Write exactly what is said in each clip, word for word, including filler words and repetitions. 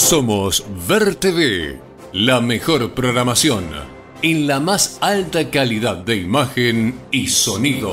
Somos Ver T V, la mejor programación en la más alta calidad de imagen y sonido.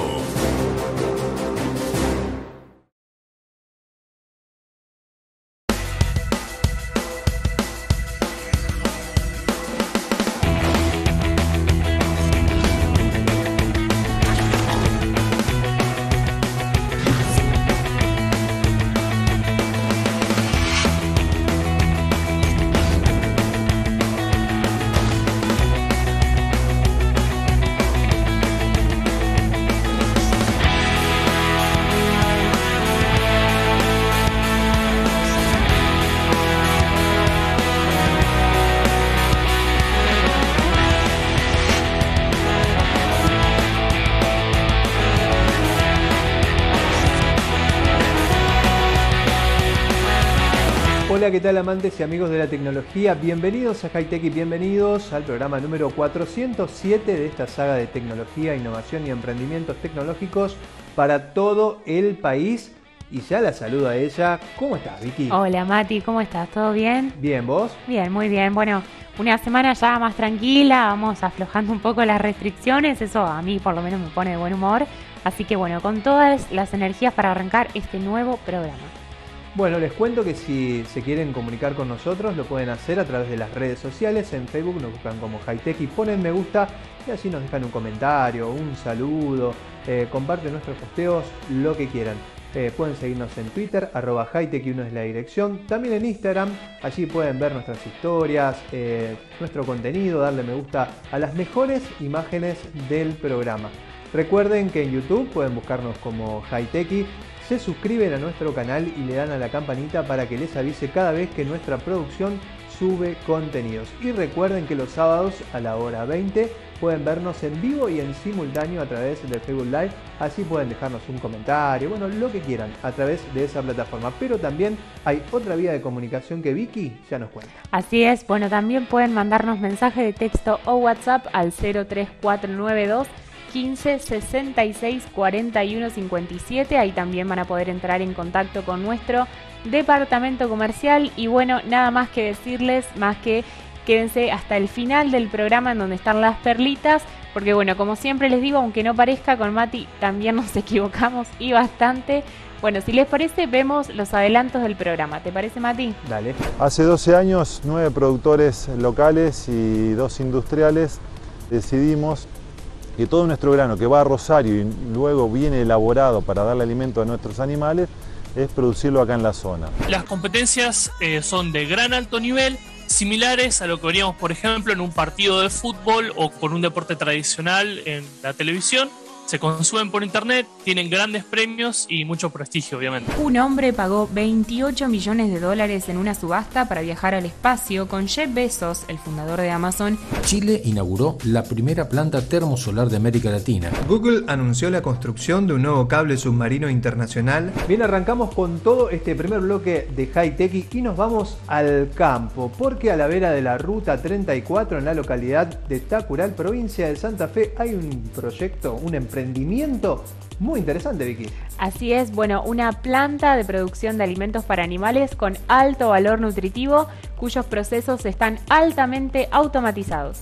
Hola, ¿qué tal amantes y amigos de la tecnología? Bienvenidos a Hightech y bienvenidos al programa número cuatrocientos siete de esta saga de tecnología, innovación y emprendimientos tecnológicos para todo el país. Y ya la saludo a ella. ¿Cómo estás, Vicky? Hola, Mati, ¿cómo estás? ¿Todo bien? Bien, ¿vos? Bien, muy bien. Bueno, una semana ya más tranquila, vamos aflojando un poco las restricciones, eso a mí por lo menos me pone de buen humor. Así que bueno, con todas las energías para arrancar este nuevo programa. Bueno, les cuento que si se quieren comunicar con nosotros lo pueden hacer a través de las redes sociales. En Facebook nos buscan como Hightech y ponen me gusta y así nos dejan un comentario, un saludo, eh, comparten nuestros posteos, lo que quieran. Eh, pueden seguirnos en Twitter, arroba Hightech y uno es la dirección. También en Instagram, allí pueden ver nuestras historias, eh, nuestro contenido, darle me gusta a las mejores imágenes del programa. Recuerden que en YouTube pueden buscarnos como Hightech. Se suscriben a nuestro canal y le dan a la campanita para que les avise cada vez que nuestra producción sube contenidos. Y recuerden que los sábados a la hora veinte pueden vernos en vivo y en simultáneo a través de Facebook Live. Así pueden dejarnos un comentario, bueno, lo que quieran a través de esa plataforma. Pero también hay otra vía de comunicación que Vicky ya nos cuenta. Así es, bueno, también pueden mandarnos mensaje de texto o WhatsApp al cero tres cuatro nueve dos quince sesenta y seis cuarenta y uno cincuenta y siete. Ahí también van a poder entrar en contacto con nuestro departamento comercial. Y bueno, nada más que decirles, más que quédense hasta el final del programa en donde están las perlitas, porque bueno, como siempre les digo, aunque no parezca, con Mati también nos equivocamos y bastante. Bueno, si les parece, vemos los adelantos del programa. ¿Te parece, Mati? Dale. Hace doce años, nueve productores locales y dos industriales decidimos que todo nuestro grano que va a Rosario y luego viene elaborado para darle alimento a nuestros animales, es producirlo acá en la zona. Las competencias eh, son de gran alto nivel, similares a lo que veríamos, por ejemplo, en un partido de fútbol o con un deporte tradicional en la televisión. Se consumen por internet, tienen grandes premios y mucho prestigio, obviamente. Un hombre pagó veintiocho millones de dólares en una subasta para viajar al espacio con Jeff Bezos, el fundador de Amazon. Chile inauguró la primera planta termosolar de América Latina. Google anunció la construcción de un nuevo cable submarino internacional. Bien, arrancamos con todo este primer bloque de Hightech y nos vamos al campo, porque a la vera de la ruta treinta y cuatro en la localidad de Tacural, provincia de Santa Fe, hay un proyecto, un emprendimiento emprendimiento muy interesante, Vicky. Así es, bueno, una planta de producción de alimentos para animales con alto valor nutritivo, cuyos procesos están altamente automatizados.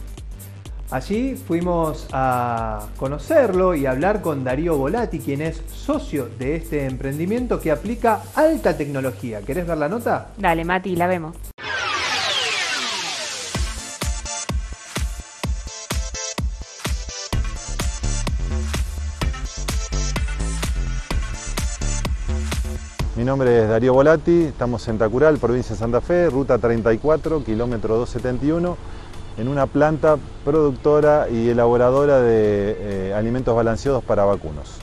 Allí fuimos a conocerlo y hablar con Darío Volati, quien es socio de este emprendimiento que aplica alta tecnología. ¿Querés ver la nota? Dale, Mati, la vemos. Mi nombre es Darío Volati, estamos en Tacural, provincia de Santa Fe, ruta treinta y cuatro, kilómetro doscientos setenta y uno, en una planta productora y elaboradora de eh, alimentos balanceados para vacunos.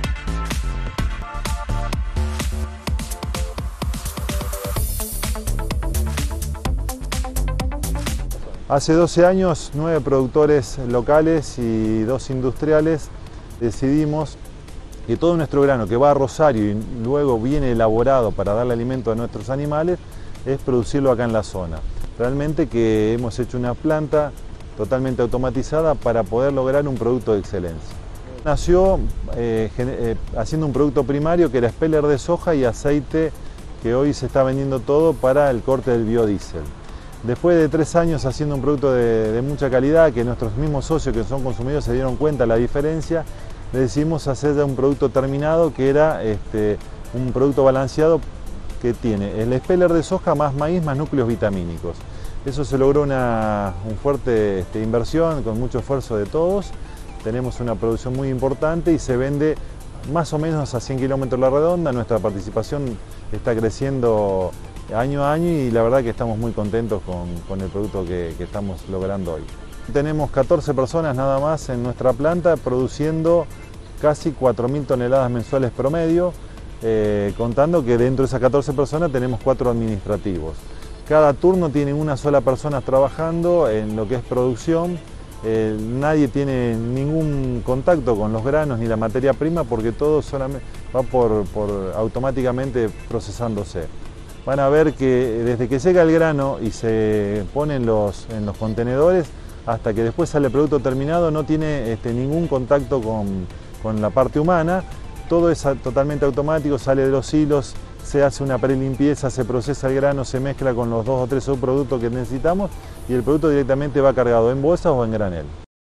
Hace doce años, nueve productores locales y dos industriales decidimos que todo nuestro grano que va a Rosario y luego viene elaborado para darle alimento a nuestros animales, es producirlo acá en la zona. Realmente que hemos hecho una planta totalmente automatizada para poder lograr un producto de excelencia. Nació eh, eh, haciendo un producto primario que era speller de soja y aceite que hoy se está vendiendo todo para el corte del biodiesel. Después de tres años haciendo un producto de, de mucha calidad, que nuestros mismos socios que son consumidores se dieron cuenta de la diferencia, le decidimos hacer ya un producto terminado que era este, un producto balanceado que tiene el speller de soja más maíz más núcleos vitamínicos. Eso se logró una un fuerte este, inversión con mucho esfuerzo de todos. Tenemos una producción muy importante y se vende más o menos a cien kilómetros la redonda. Nuestra participación está creciendo año a año y la verdad que estamos muy contentos con, con el producto que, que estamos logrando hoy. Tenemos catorce personas nada más en nuestra planta produciendo casi cuatro mil toneladas mensuales promedio, eh, contando que dentro de esas catorce personas tenemos cuatro administrativos. Cada turno tiene una sola persona trabajando en lo que es producción. Eh, nadie tiene ningún contacto con los granos ni la materia prima porque todo solamente va por, por automáticamente procesándose. Van a ver que desde que llega el grano y se pone en los, en los contenedores hasta que después sale el producto terminado no tiene este, ningún contacto con, con la parte humana. Todo es totalmente automático, sale de los hilos, se hace una prelimpieza, se procesa el grano, se mezcla con los dos o tres subproductos que necesitamos y el producto directamente va cargado en bolsas o en granel.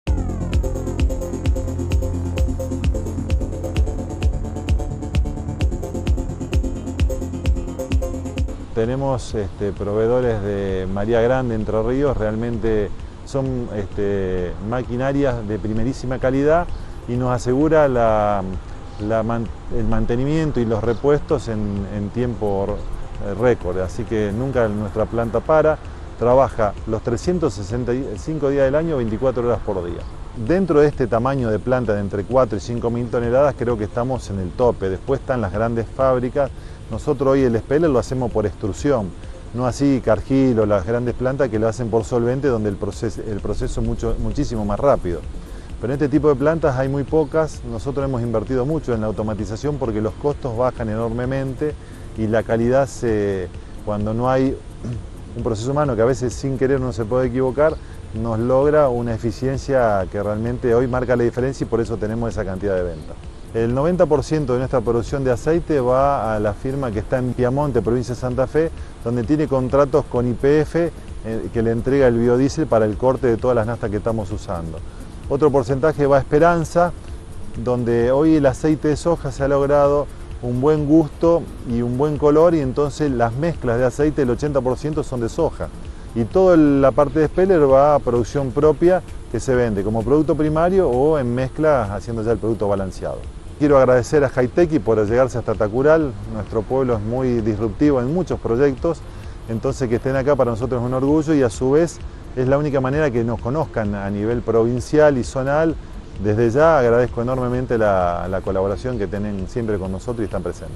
Tenemos este, proveedores de María Grande, Entre Ríos, realmente son este, maquinarias de primerísima calidad y nos asegura la, la, el mantenimiento y los repuestos en, en tiempo récord, así que nunca nuestra planta para, trabaja los trescientos sesenta y cinco días del año, veinticuatro horas por día. Dentro de este tamaño de planta de entre cuatro y cinco mil toneladas creo que estamos en el tope, después están las grandes fábricas. Nosotros hoy el speller lo hacemos por extrusión, no así Cargill o las grandes plantas que lo hacen por solvente donde el proceso, el proceso es mucho, muchísimo más rápido. Pero en este tipo de plantas hay muy pocas, nosotros hemos invertido mucho en la automatización porque los costos bajan enormemente y la calidad, se, cuando no hay un proceso humano que a veces sin querer no se puede equivocar, nos logra una eficiencia que realmente hoy marca la diferencia y por eso tenemos esa cantidad de venta. El noventa por ciento de nuestra producción de aceite va a la firma que está en Piamonte, provincia de Santa Fe, donde tiene contratos con Y P F eh, que le entrega el biodiesel para el corte de todas las naftas que estamos usando. Otro porcentaje va a Esperanza, donde hoy el aceite de soja se ha logrado un buen gusto y un buen color y entonces las mezclas de aceite, el ochenta por ciento son de soja. Y toda la parte de speller va a producción propia que se vende como producto primario o en mezcla haciendo ya el producto balanceado. Quiero agradecer a Hi-Teki por llegarse hasta Tacural. Nuestro pueblo es muy disruptivo en muchos proyectos, entonces que estén acá para nosotros es un orgullo y a su vez es la única manera que nos conozcan a nivel provincial y zonal. Desde ya agradezco enormemente la, la colaboración que tienen siempre con nosotros y están presentes.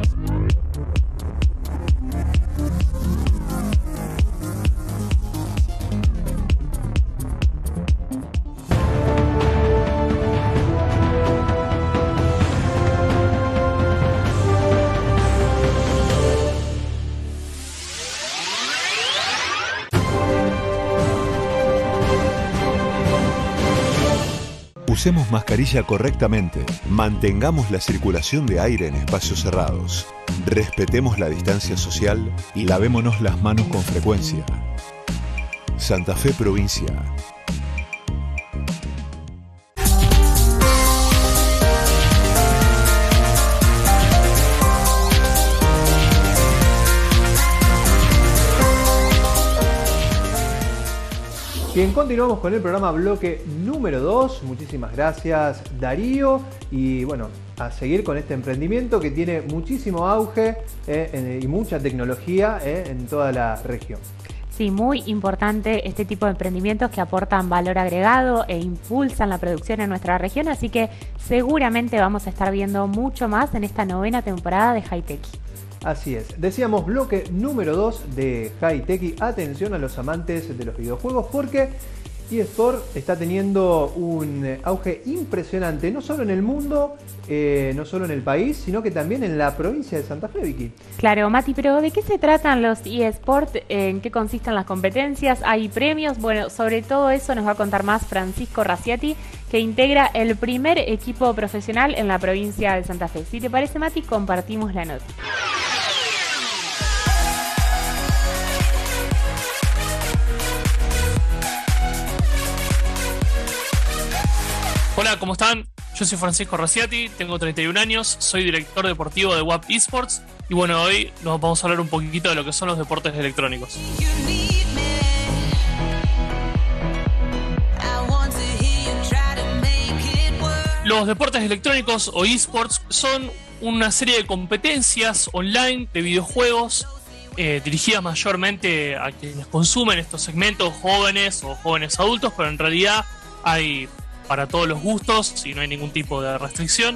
Usemos mascarilla correctamente, mantengamos la circulación de aire en espacios cerrados, respetemos la distancia social y lavémonos las manos con frecuencia. Santa Fe Provincia. Bien, continuamos con el programa bloque número dos. Muchísimas gracias, Darío. Y bueno, a seguir con este emprendimiento que tiene muchísimo auge eh, y mucha tecnología eh, en toda la región. Sí, muy importante este tipo de emprendimientos que aportan valor agregado e impulsan la producción en nuestra región, así que seguramente vamos a estar viendo mucho más en esta novena temporada de Hi-Teki. Así es, decíamos bloque número dos de Hi-Teki. Atención a los amantes de los videojuegos porque eSport está teniendo un auge impresionante, no solo en el mundo, eh, no solo en el país, sino que también en la provincia de Santa Fe, Vicky. Claro, Mati, pero ¿de qué se tratan los eSport? ¿En qué consisten las competencias? ¿Hay premios? Bueno, sobre todo eso nos va a contar más Francisco Raciati, que integra el primer equipo profesional en la provincia de Santa Fe. Si te parece, Mati, compartimos la nota. Hola, ¿cómo están? Yo soy Francisco Raciati, tengo treinta y un años, soy director deportivo de W A P Esports y bueno, hoy nos vamos a hablar un poquito de lo que son los deportes electrónicos. Los deportes electrónicos o esports son una serie de competencias online de videojuegos eh, dirigidas mayormente a quienes consumen estos segmentos, jóvenes o jóvenes adultos, pero en realidad hay para todos los gustos y no hay ningún tipo de restricción.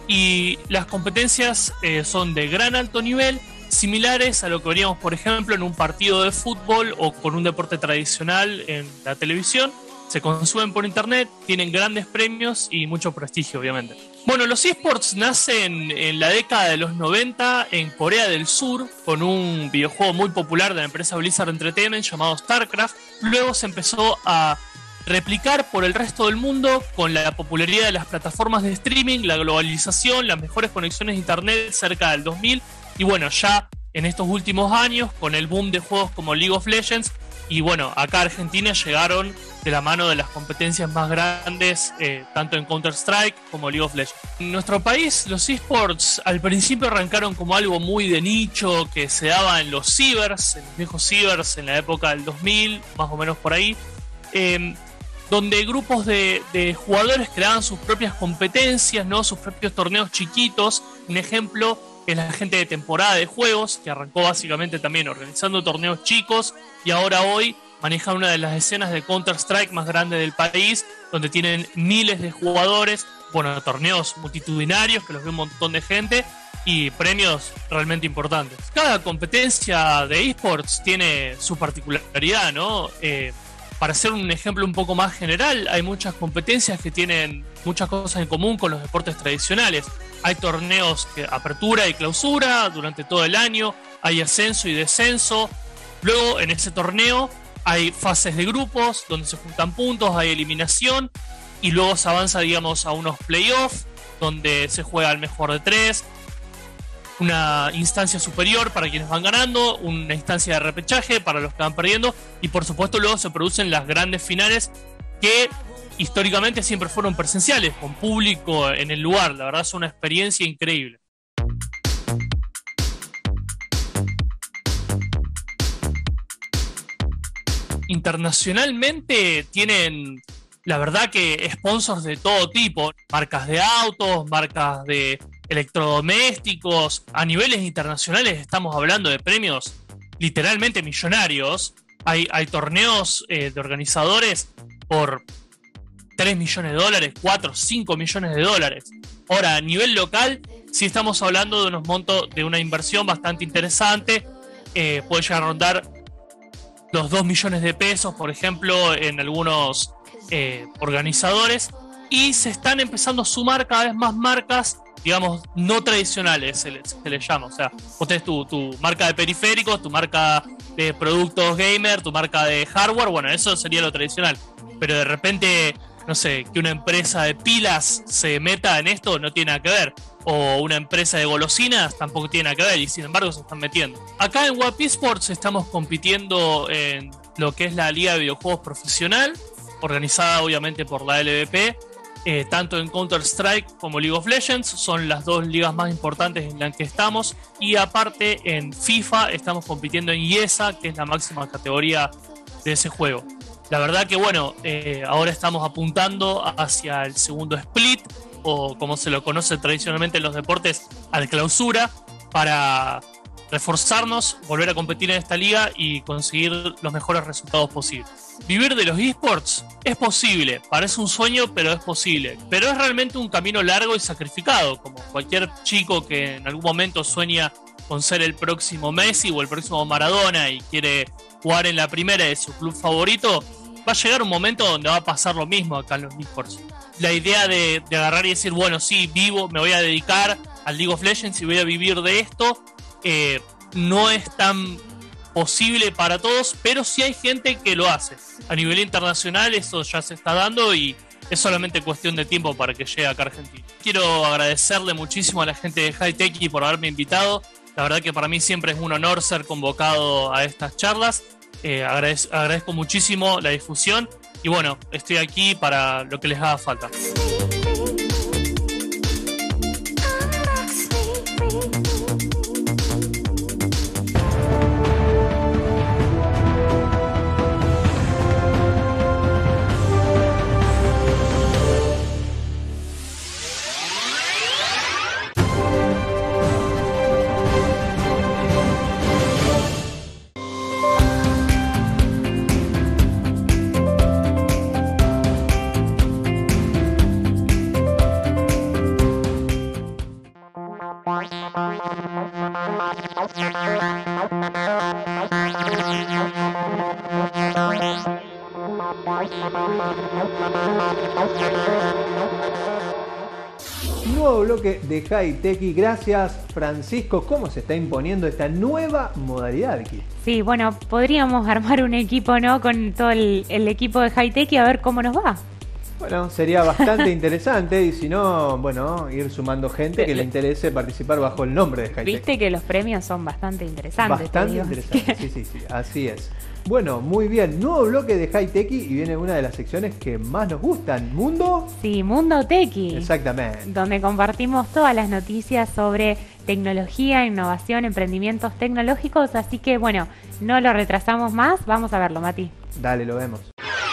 Y las competencias eh, son de gran alto nivel, similares a lo que veríamos, por ejemplo, en un partido de fútbol o con un deporte tradicional en la televisión. Se consumen por internet, tienen grandes premios y mucho prestigio, obviamente. Bueno, los esports nacen en la década de los noventa en Corea del Sur con un videojuego muy popular de la empresa Blizzard Entertainment llamado StarCraft. Luego se empezó a replicar por el resto del mundo con la popularidad de las plataformas de streaming, la globalización, las mejores conexiones de internet cerca del dos mil. Y bueno, ya en estos últimos años, con el boom de juegos como League of Legends, y bueno, acá a Argentina llegaron de la mano de las competencias más grandes, eh, tanto en Counter-Strike como League of Legends. En nuestro país, los esports al principio arrancaron como algo muy de nicho, que se daba en los cibers, en los viejos cibers, en la época del dos mil, más o menos por ahí, eh, donde grupos de, de jugadores creaban sus propias competencias, ¿no? Sus propios torneos chiquitos. Un ejemplo es la gente de temporada de juegos, que arrancó básicamente también organizando torneos chicos y ahora hoy manejan una de las escenas de Counter-Strike más grandes del país, donde tienen miles de jugadores, bueno, torneos multitudinarios que los ve un montón de gente y premios realmente importantes. Cada competencia de esports tiene su particularidad, ¿no? Eh, para hacer un ejemplo un poco más general, hay muchas competencias que tienen muchas cosas en común con los deportes tradicionales. Hay torneos de apertura y clausura durante todo el año, hay ascenso y descenso. Luego en ese torneo hay fases de grupos donde se juntan puntos, hay eliminación y luego se avanza, digamos, a unos playoffs donde se juega el mejor de tres, una instancia superior para quienes van ganando, una instancia de repechaje para los que van perdiendo y por supuesto luego se producen las grandes finales que históricamente siempre fueron presenciales, con público en el lugar. La verdad es una experiencia increíble. Internacionalmente tienen, la verdad, que sponsors de todo tipo, marcas de autos, marcas de electrodomésticos. A niveles internacionales estamos hablando de premios literalmente millonarios. Hay, hay torneos eh, de organizadores por tres millones de dólares, cuatro, cinco millones de dólares. Ahora, a nivel local, sí estamos hablando de unos montos, de una inversión bastante interesante. Eh, puede llegar a rondar los dos millones de pesos, por ejemplo, en algunos eh, organizadores. Y se están empezando a sumar cada vez más marcas, digamos, no tradicionales, se les, se les llama. O sea, vos tenés tu, tu marca de periféricos, tu marca de productos gamer, tu marca de hardware. Bueno, eso sería lo tradicional. Pero de repente, no sé, que una empresa de pilas se meta en esto no tiene nada que ver. O una empresa de golosinas tampoco tiene nada que ver y sin embargo se están metiendo. Acá en W A P Esports estamos compitiendo en lo que es la Liga de Videojuegos Profesional, organizada obviamente por la L V P. Eh, tanto en Counter-Strike como League of Legends son las dos ligas más importantes en las que estamos, y aparte en FIFA estamos compitiendo en I E S A, que es la máxima categoría de ese juego. La verdad que bueno, eh, ahora estamos apuntando hacia el segundo split, o como se lo conoce tradicionalmente en los deportes, al clausura, para reforzarnos, volver a competir en esta liga y conseguir los mejores resultados posibles. Vivir de los esports es posible, parece un sueño, pero es posible. Pero es realmente un camino largo y sacrificado, como cualquier chico que en algún momento sueña con ser el próximo Messi o el próximo Maradona y quiere jugar en la primera de su club favorito. Va a llegar un momento donde va a pasar lo mismo acá en los esports. La idea de, de agarrar y decir, bueno, sí, vivo, me voy a dedicar al League of Legends y voy a vivir de esto, eh, no es tan posible para todos, pero sí hay gente que lo hace. A nivel internacional eso ya se está dando y es solamente cuestión de tiempo para que llegue acá a Argentina. Quiero agradecerle muchísimo a la gente de Hightech por haberme invitado. La verdad que para mí siempre es un honor ser convocado a estas charlas. Eh, agradezco, agradezco muchísimo la difusión y bueno, estoy aquí para lo que les haga falta. Nuevo bloque de High Tech y gracias Francisco. ¿Cómo se está imponiendo esta nueva modalidad, Vicky? Sí, bueno, podríamos armar un equipo, ¿no? Con todo el, el equipo de High Tech y a ver cómo nos va. Bueno, sería bastante interesante y si no, bueno, ir sumando gente que le interese participar bajo el nombre de High Tech. Viste que los premios son bastante interesantes. Bastante interesantes, sí, sí, sí, así es. Bueno, muy bien, nuevo bloque de High Tech y viene una de las secciones que más nos gustan, Mundo... Sí, Mundo Tequi. Exactamente. Donde compartimos todas las noticias sobre tecnología, innovación, emprendimientos tecnológicos, así que bueno, no lo retrasamos más, vamos a verlo, Mati. Dale, lo vemos.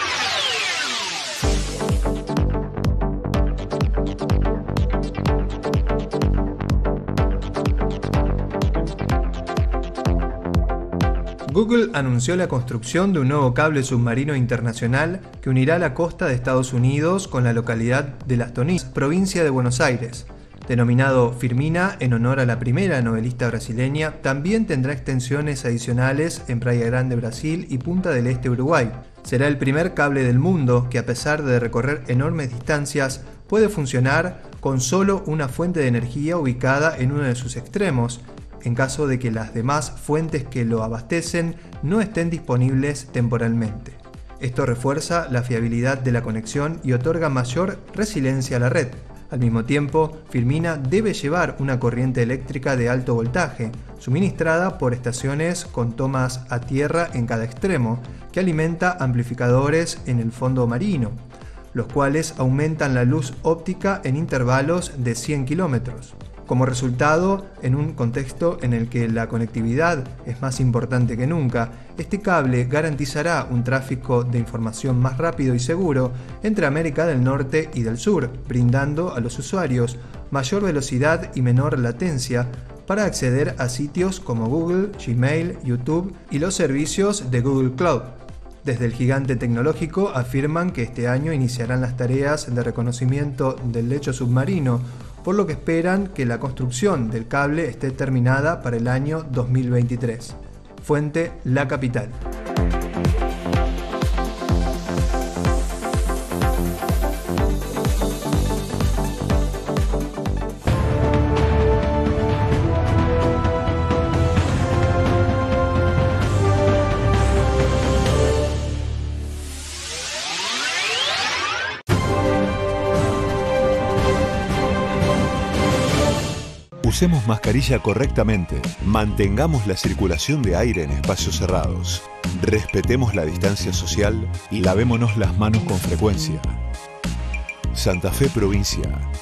Google anunció la construcción de un nuevo cable submarino internacional que unirá la costa de Estados Unidos con la localidad de Las Toninas, provincia de Buenos Aires. Denominado Firmina en honor a la primera novelista brasileña, también tendrá extensiones adicionales en Praia Grande, Brasil y Punta del Este, Uruguay. Será el primer cable del mundo que, a pesar de recorrer enormes distancias, puede funcionar con solo una fuente de energía ubicada en uno de sus extremos, en caso de que las demás fuentes que lo abastecen no estén disponibles temporalmente. Esto refuerza la fiabilidad de la conexión y otorga mayor resiliencia a la red. Al mismo tiempo, Firmina debe llevar una corriente eléctrica de alto voltaje, suministrada por estaciones con tomas a tierra en cada extremo, que alimenta amplificadores en el fondo marino, los cuales aumentan la luz óptica en intervalos de cien kilómetros. Como resultado, en un contexto en el que la conectividad es más importante que nunca, este cable garantizará un tráfico de información más rápido y seguro entre América del Norte y del Sur, brindando a los usuarios mayor velocidad y menor latencia para acceder a sitios como Google, Gmail, YouTube y los servicios de Google Cloud. Desde el gigante tecnológico afirman que este año iniciarán las tareas de reconocimiento del lecho submarino, por lo que esperan que la construcción del cable esté terminada para el año dos mil veintitrés. Fuente: La Capital. Usemos mascarilla correctamente, mantengamos la circulación de aire en espacios cerrados, respetemos la distancia social y lavémonos las manos con frecuencia. Santa Fe, provincia.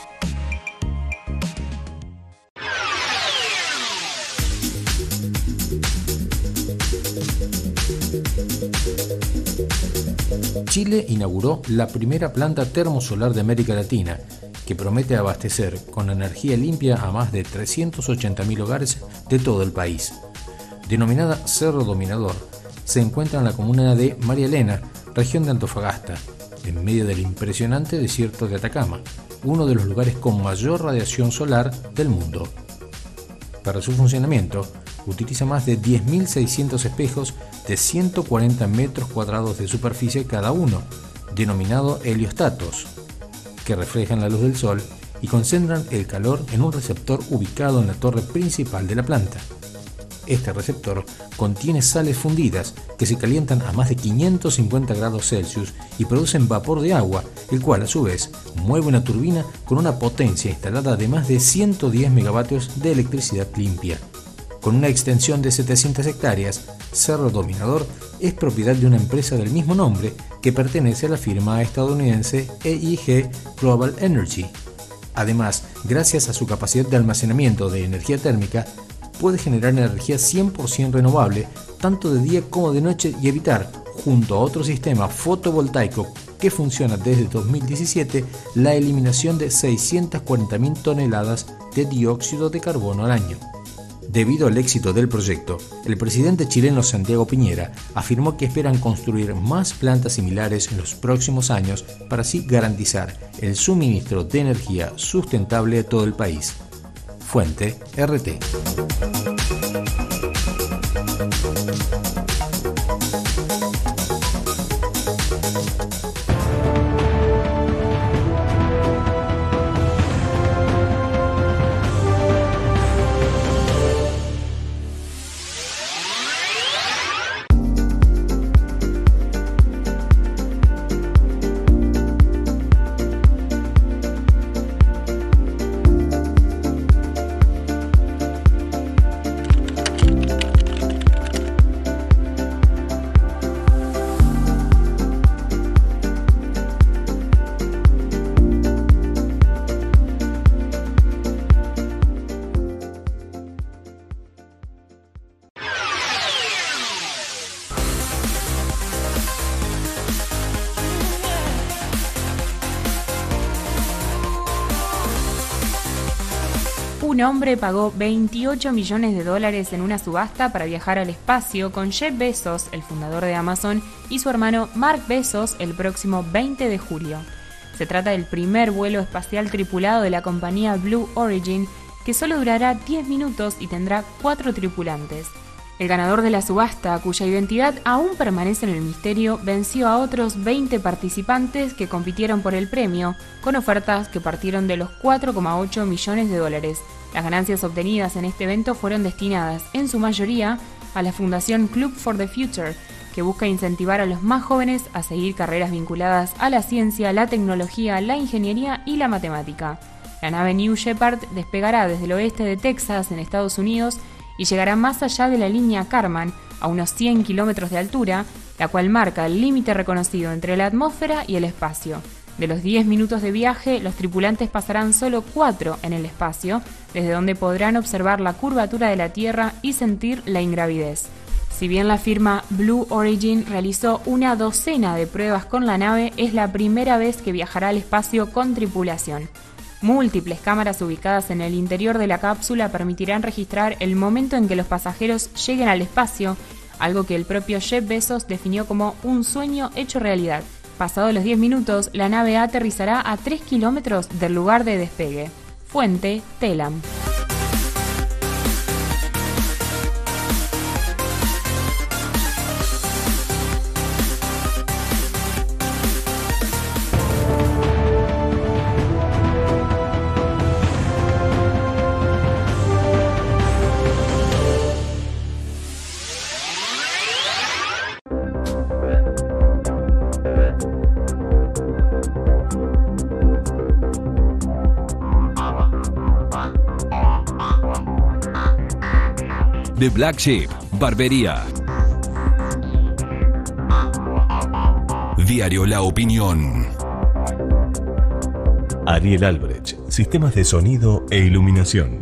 Chile inauguró la primera planta termosolar de América Latina, que promete abastecer con energía limpia a más de trescientos ochenta mil hogares de todo el país. Denominada Cerro Dominador, se encuentra en la comuna de María Elena, región de Antofagasta, en medio del impresionante desierto de Atacama, uno de los lugares con mayor radiación solar del mundo. Para su funcionamiento, utiliza más de diez mil seiscientos espejos de ciento cuarenta metros cuadrados de superficie cada uno, denominado heliostatos, que reflejan la luz del sol y concentran el calor en un receptor ubicado en la torre principal de la planta. Este receptor contiene sales fundidas que se calientan a más de quinientos cincuenta grados Celsius y producen vapor de agua, el cual a su vez mueve una turbina con una potencia instalada de más de ciento diez megavatios de electricidad limpia. Con una extensión de setecientas hectáreas, Cerro Dominador es propiedad de una empresa del mismo nombre que pertenece a la firma estadounidense E I G Global Energy. Además, gracias a su capacidad de almacenamiento de energía térmica, puede generar energía cien por ciento renovable tanto de día como de noche y evitar, junto a otro sistema fotovoltaico que funciona desde dos mil diecisiete, la eliminación de seiscientas cuarenta mil toneladas de dióxido de carbono al año. Debido al éxito del proyecto, el presidente chileno Santiago Piñera afirmó que esperan construir más plantas similares en los próximos años para así garantizar el suministro de energía sustentable a todo el país. Fuente: R T. un hombre pagó veintiocho millones de dólares en una subasta para viajar al espacio con Jeff Bezos, el fundador de Amazon, y su hermano Mark Bezos el próximo veinte de julio. Se trata del primer vuelo espacial tripulado de la compañía Blue Origin, que solo durará diez minutos y tendrá cuatro tripulantes. El ganador de la subasta, cuya identidad aún permanece en el misterio, venció a otros veinte participantes que compitieron por el premio, con ofertas que partieron de los cuatro coma ocho millones de dólares. Las ganancias obtenidas en este evento fueron destinadas, en su mayoría, a la Fundación Club for the Future, que busca incentivar a los más jóvenes a seguir carreras vinculadas a la ciencia, la tecnología, la ingeniería y la matemática. La nave New Shepard despegará desde el oeste de Texas, en Estados Unidos, y llegará más allá de la línea Kármán, a unos cien kilómetros de altura, la cual marca el límite reconocido entre la atmósfera y el espacio. De los diez minutos de viaje, los tripulantes pasarán solo cuatro en el espacio, desde donde podrán observar la curvatura de la Tierra y sentir la ingravidez. Si bien la firma Blue Origin realizó una docena de pruebas con la nave, es la primera vez que viajará al espacio con tripulación. Múltiples cámaras ubicadas en el interior de la cápsula permitirán registrar el momento en que los pasajeros lleguen al espacio, algo que el propio Jeff Bezos definió como un sueño hecho realidad. Pasados los diez minutos, la nave aterrizará a tres kilómetros del lugar de despegue. Fuente, Telam. The Black Sheep, Barbería. Diario La Opinión. Ariel Albrecht, sistemas de sonido e iluminación.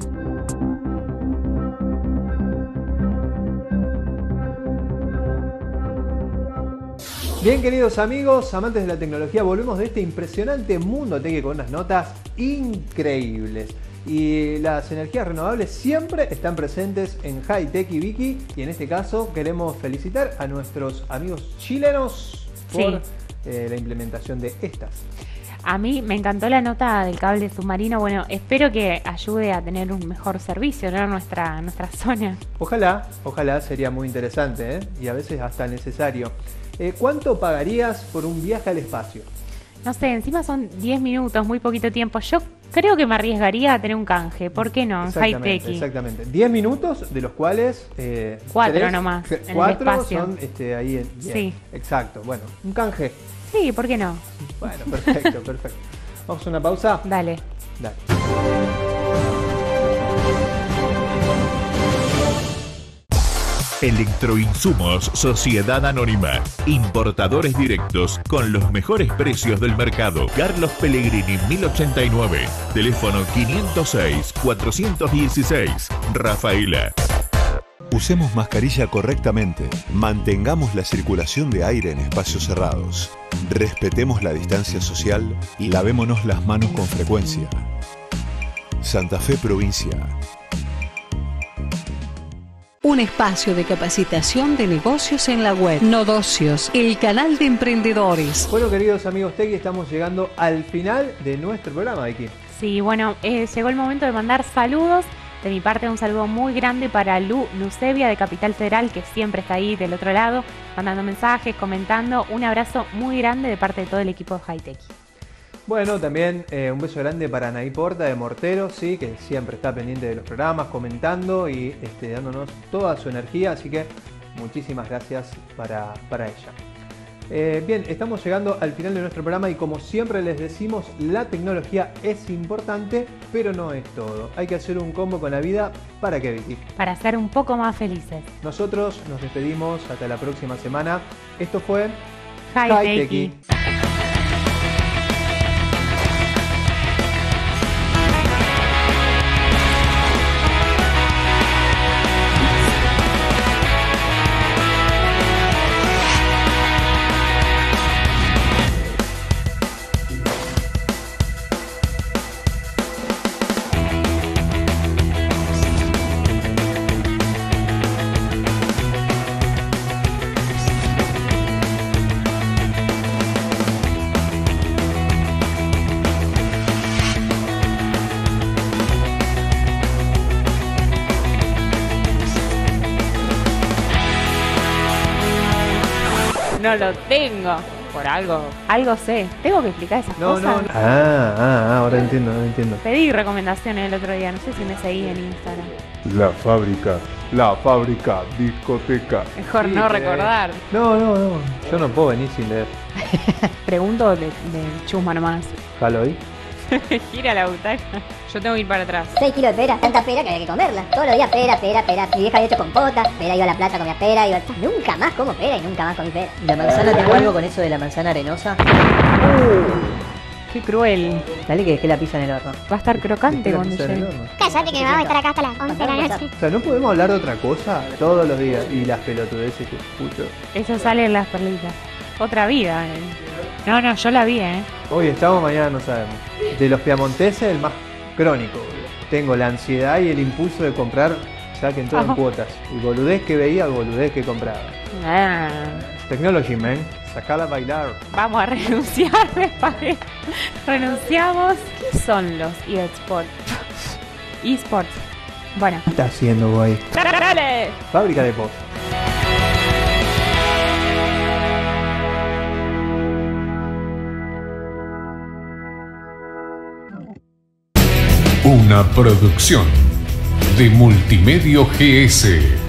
Bien, queridos amigos, amantes de la tecnología, volvemos de este impresionante mundo tech con unas notas increíbles. Y las energías renovables siempre están presentes en Hightech y Vicky, y en este caso queremos felicitar a nuestros amigos chilenos por sí. eh, la implementación de estas. A mí me encantó la nota del cable submarino. Bueno, espero que ayude a tener un mejor servicio, ¿no? Nuestra, nuestra zona. Ojalá, ojalá, sería muy interesante, ¿eh? Y a veces hasta necesario. Eh, ¿Cuánto pagarías por un viaje al espacio? No sé, encima son diez minutos, muy poquito tiempo. Yo creo que me arriesgaría a tener un canje. ¿Por qué no? Exactamente, Hightech. Exactamente. diez minutos, de los cuales... Eh, cuatro tres, nomás. Cuatro son este, ahí en... Bien. Sí. Exacto. Bueno, un canje. Sí, ¿por qué no? Bueno, perfecto, perfecto. ¿Vamos a una pausa? Dale. Dale. Electroinsumos Sociedad Anónima. Importadores directos con los mejores precios del mercado. Carlos Pellegrini mil ochenta y nueve. Teléfono quinientos seis, cuatrocientos dieciséis. Rafaela. Usemos mascarilla correctamente. Mantengamos la circulación de aire en espacios cerrados. Respetemos la distancia social y lavémonos las manos con frecuencia. Santa Fe, provincia. Un espacio de capacitación de negocios en la web. Nodocios, el canal de emprendedores. Bueno, queridos amigos Tech, estamos llegando al final de nuestro programa, Vicky. Sí, bueno, eh, llegó el momento de mandar saludos. De mi parte, un saludo muy grande para Lu Lucevia de Capital Federal, que siempre está ahí del otro lado, mandando mensajes, comentando. Un abrazo muy grande de parte de todo el equipo de Hightech. Bueno, también eh, un beso grande para Anaí Porta de Mortero, sí, que siempre está pendiente de los programas, comentando y este, dándonos toda su energía, así que muchísimas gracias para, para ella. Eh, bien, estamos llegando al final de nuestro programa y como siempre les decimos, la tecnología es importante, pero no es todo. Hay que hacer un combo con la vida. ¿Para qué, Vicky? Para ser un poco más felices. Nosotros nos despedimos hasta la próxima semana. Esto fue Hightech. No lo tengo. Por algo. Algo sé. Tengo que explicar esas No, cosas. no, no. Ah, ah, ahora entiendo, ahora entiendo. Pedí recomendaciones el otro día. No sé si me seguí en Instagram. La fábrica, la fábrica, discoteca. Mejor Sí, no eh. recordar. No, no, no. Yo no puedo venir sin leer. Pregunto de, de chusma nomás. Jalo ahí. Gira la butaca. Yo tengo que ir para atrás. seis kilos de pera, tanta pera que había que comerla. Todos los días pera, pera, pera. Mi vieja había hecho compota, pera, iba a la plaza, comía pera, iba... Nunca más como pera y nunca más comí pera. ¿La manzana tengo algo con eso de la manzana arenosa? Qué cruel. Dale que dejé la pizza en el horno. Va a estar crocante La cuando pizza en el llegue. horno. Cállate que me vamos a estar acá hasta las once de la noche. O sea, no podemos hablar de otra cosa todos los días. Y las pelotudeces que escucho. Eso sale en las perlitas. Otra vida. eh. No, no, yo la vi, ¿eh? Hoy estamos, mañana no sabemos. De los piamonteses, el más crónico. Tengo la ansiedad y el impulso de comprar, saquen todo en Ajá. cuotas. El boludez que veía, el boludez que compraba. Ah, Technology, man. Sacala a bailar. vamos a renunciar, me parece. Renunciamos. ¿Qué son los eSports? eSports. Bueno. ¿Qué está haciendo, güey? ¡Dale! Fábrica de post. Una producción de Multimedio G S.